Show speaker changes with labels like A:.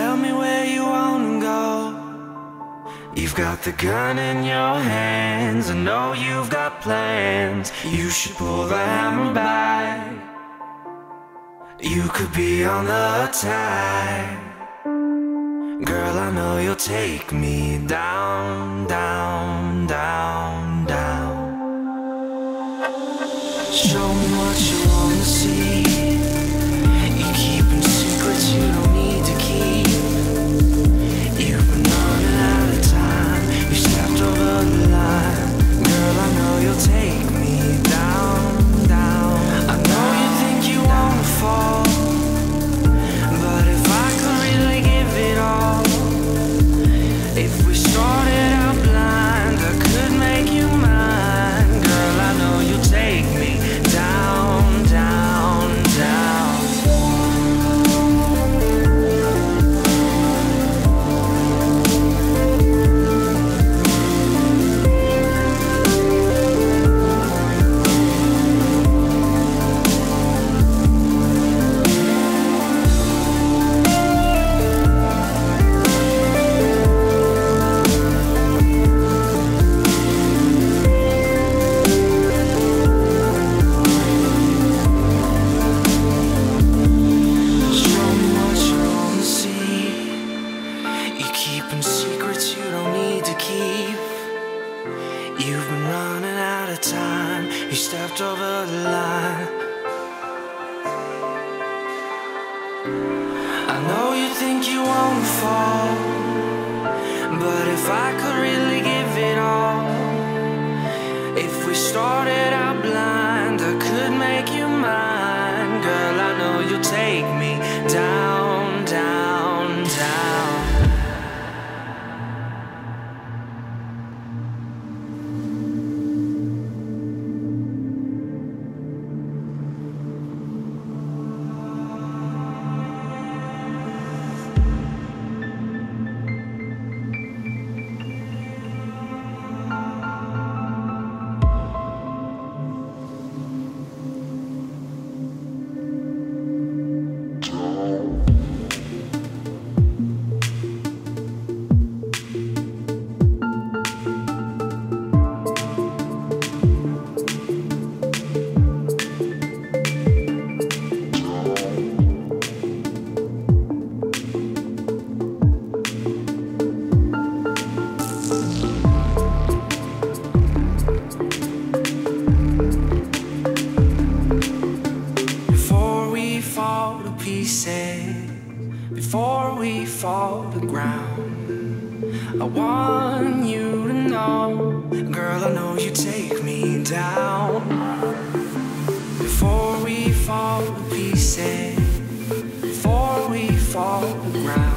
A: tell me where you wanna go. You've got the gun in your hands, I know you've got plans. You should pull the hammer back. You could be on the attack. Girl, I know you'll take me down, down, down, down. Show me what you wanna see. You're keeping secrets you don't need to keep. You've been running out of time. You stepped over the line. Girl, I know you'll take me down, down. I know you think you wanna fall, but if I could really give it all, if we started out blind, I could make you mine. Girl, I know you'll take me down, down, down. Keeping secrets you don't need to keep. You've been running out of time. You stepped over the line. I know you think you wanna fall, but if I could really give it all, if we started out blind, I could make you mine. Girl, I know you'll take me down, down, down. Before we fall to ground, I want you to know, girl, I know you take me down. Before we fall to pieces, before we fall to ground.